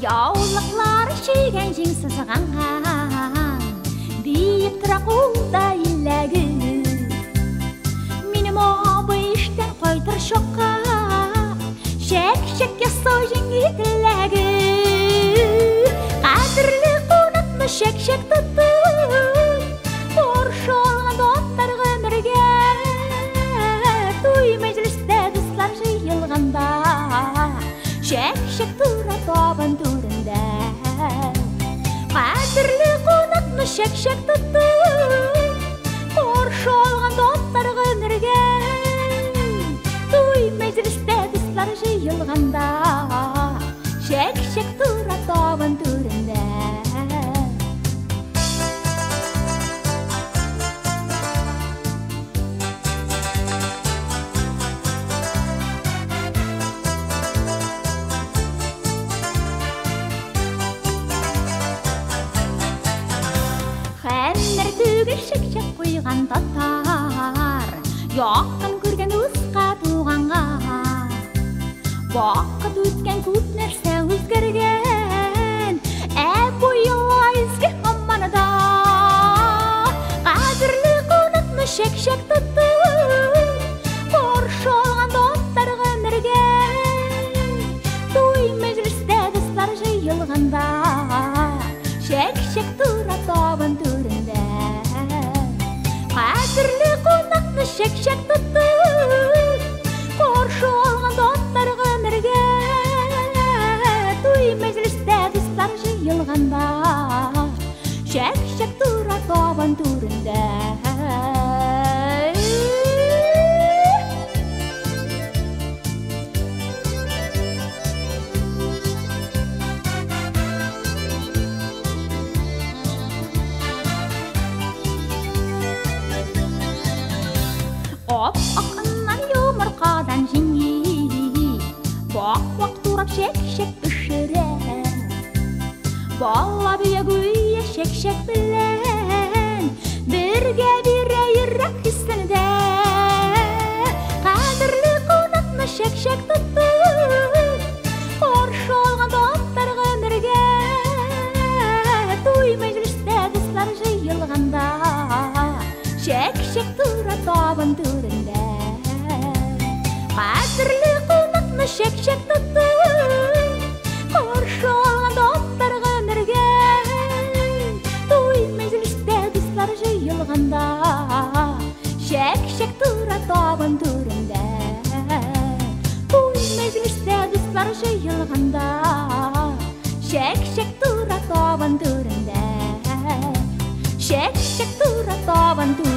Яулыклар шиген жеңсіз қаңған биік тұрақуда иләгі Минем обы іштен қойтыр шоққа Шәк-шәк ясау жеңгі тіләгі Қадірлі қонақны шәк-шәк тұтты Қоршы олған доттар ғымырге Туй мәжілісті дұслар жиылғанда Шәк-шәк тұра табан түрінде Қадірлі қонақны шәк-шәк тұтты Қоршы олған доттар ғымырге Туй мәжілісті дұслар жиылғанда Шәк-шәк тұра табан түрінде Шәк-шәк қойған татар Яқын көрген ұсқа туғанға Бақыт өткен көп нәрсе өзгерген Бойыла ізгі аманада Қадірлі қонақны шәк-шәк тұтты Қоршы олған доттар ғымырге Той мәжілісті дұслар жиылғанда Шәк-шәк тұра табан түрінде Қадірлі қонақны шәк-шәк тұтты Қоршы олған доттар ғымырге Той мәжілісті дұслар жиылғанда Шәк-шәк тұра табан түрінде Ақ-ақынан йомырқадан жеңі Бақ-бақ турап шәк-шәк үшірі Бала бүйе-гүйе шәк-шәк білен Бірге бірейірек үстінде Қадірлі қонақны шәк-шәк тұтты Қоршы олған доттар ғымырге Той мәжілісті дұслар жиылғанда Шәк-шәк тұра табан түрінде Қадірлі қонақны шәк-шәк тұтты Қоршы олған доттар ғымырге Той мәжілісті дұслар жиылғанда Шәк-шәк тұра табан түрінде Той мәжілісті дұслар жиылғанда Шәк-шәк тұра табан түрінде Шәк-шәк тұра табан түрінде